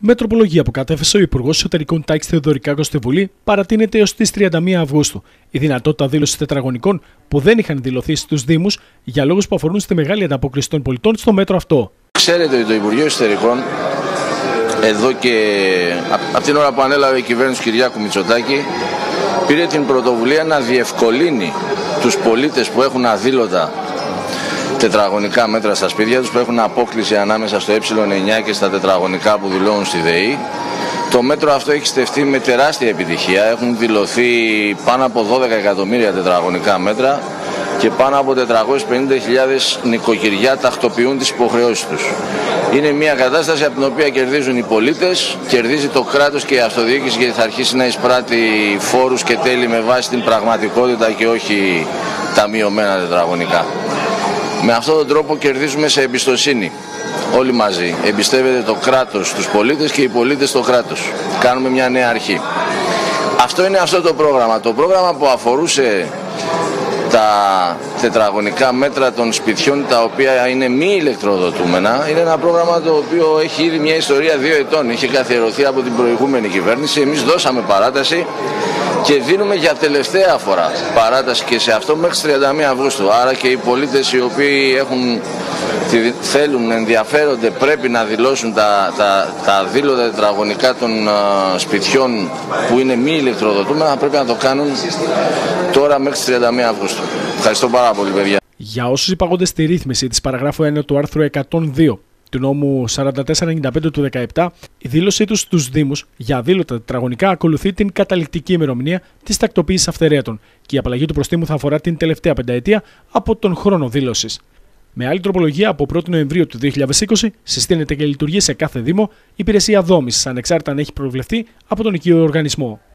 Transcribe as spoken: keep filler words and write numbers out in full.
Με τροπολογία που κατέθεσε ο Υπουργός Εσωτερικών Τάκης Θεοδωρικάκος στη Βουλή, παρατείνεται έως τις τριάντα μία Αυγούστου η δυνατότητα δήλωσης τετραγωνικών που δεν είχαν δηλωθεί στους Δήμους για λόγους που αφορούν στη μεγάλη ανταπόκριση των πολιτών στο μέτρο αυτό. Ξέρετε ότι το Υπουργείο Εσωτερικών, εδώ και από την ώρα που ανέλαβε η κυβέρνηση του Κυριάκου Μητσοτάκη, πήρε την πρωτοβουλία να διευκολύνει τους πολίτες που έχουν αδήλωτα τετραγωνικά μέτρα στα σπίτια τους, που έχουν απόκληση ανάμεσα στο ε εννιά και στα τετραγωνικά που δηλώνουν στη ΔΕΗ. Το μέτρο αυτό έχει στεφτεί με τεράστια επιτυχία. Έχουν δηλωθεί πάνω από δώδεκα εκατομμύρια τετραγωνικά μέτρα και πάνω από τετρακόσιες πενήντα χιλιάδες νοικοκυριά τακτοποιούν τις υποχρεώσεις τους. Είναι μια κατάσταση από την οποία κερδίζουν οι πολίτες, κερδίζει το κράτος και η αυτοδιοίκηση, γιατί θα αρχίσει να εισπράττει φόρους και τέλη με βάση την πραγματικότητα και όχι τα μειωμένα τετραγωνικά. Με αυτόν τον τρόπο κερδίζουμε σε εμπιστοσύνη. Όλοι μαζί. Εμπιστεύεται το κράτος στους πολίτες και οι πολίτες το κράτος. Κάνουμε μια νέα αρχή. Αυτό είναι αυτό το πρόγραμμα. Το πρόγραμμα που αφορούσε τα τετραγωνικά μέτρα των σπιτιών, τα οποία είναι μη ηλεκτροδοτούμενα, είναι ένα πρόγραμμα το οποίο έχει ήδη μια ιστορία δύο ετών. Είχε καθιερωθεί από την προηγούμενη κυβέρνηση. Εμείς δώσαμε παράταση και δίνουμε για τελευταία φορά παράταση και σε αυτό μέχρι τις τριάντα μία Αυγούστου. Άρα και οι πολίτες οι οποίοι έχουν, θέλουν, ενδιαφέρονται, πρέπει να δηλώσουν τα, τα, τα δήλωτα τετραγωνικά των α, σπιτιών που είναι μη ηλεκτροδοτούμενα, πρέπει να το κάνουν τώρα μέχρι τις τριάντα μία Αυγούστου. Ευχαριστώ πάρα πολύ, παιδιά. Για όσους υπαγόνται στη ρύθμιση της παραγράφου ένα του άρθρου εκατόν δύο του νόμου σαράντα τέσσερα ενενήντα πέντε του δεκαεπτά, η δήλωσή τους στους Δήμους για αδήλωτα τετραγωνικά ακολουθεί την καταληκτική ημερομηνία της τακτοποίησης αυθαιρέτων και η απαλλαγή του προστίμου θα αφορά την τελευταία πενταετία από τον χρόνο δήλωσης. Με άλλη τροπολογία, από πρώτη Νοεμβρίου του δύο χιλιάδες είκοσι συστήνεται και λειτουργεί σε κάθε Δήμο υπηρεσία δόμησης, ανεξάρτητα αν έχει προβλεφθεί από τον οικείο οργανισμό.